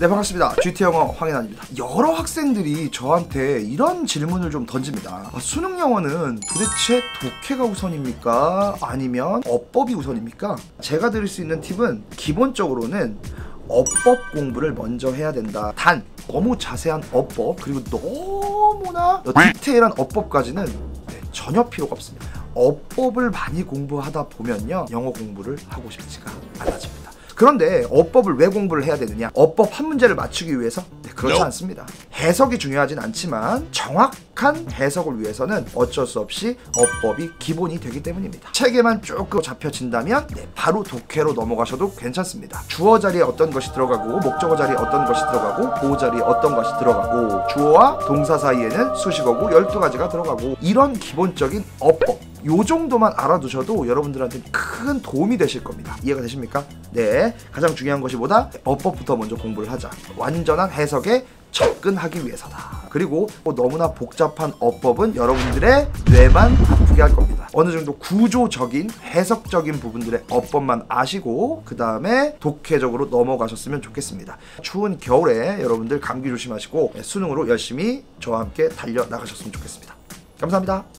네, 반갑습니다. GT 영어 황현환입니다. 여러 학생들이 저한테 이런 질문을 좀 던집니다. 수능 영어는 도대체 독해가 우선입니까? 아니면 어법이 우선입니까? 제가 드릴 수 있는 팁은 기본적으로는 어법 공부를 먼저 해야 된다. 단 너무 자세한 어법 그리고 너무나 디테일한 어법까지는 전혀 필요가 없습니다. 어법을 많이 공부하다 보면요, 영어 공부를 하고 싶지가 않아집니다. 그런데 어법을 왜 공부를 해야 되느냐? 어법 한 문제를 맞추기 위해서? 네, 그렇지 않습니다. 해석이 중요하진 않지만 정확한 해석을 위해서는 어쩔 수 없이 어법이 기본이 되기 때문입니다. 책에만 조금 잡혀진다면 바로 독해로 넘어가셔도 괜찮습니다. 주어 자리에 어떤 것이 들어가고, 목적어 자리에 어떤 것이 들어가고, 보호 자리에 어떤 것이 들어가고, 주어와 동사 사이에는 수식어고 12가지가 들어가고, 이런 기본적인 어법 요 정도만 알아두셔도 여러분들한테 큰 도움이 되실 겁니다. 이해가 되십니까? 네, 가장 중요한 것이 뭐다? 어법부터 먼저 공부를 하자. 완전한 해석에 접근하기 위해서다. 그리고 너무나 복잡한 어법은 여러분들의 뇌만 아프게 할 겁니다. 어느 정도 구조적인 해석적인 부분들의 어법만 아시고 그 다음에 독해적으로 넘어가셨으면 좋겠습니다. 추운 겨울에 여러분들 감기 조심하시고 수능으로 열심히 저와 함께 달려나가셨으면 좋겠습니다. 감사합니다.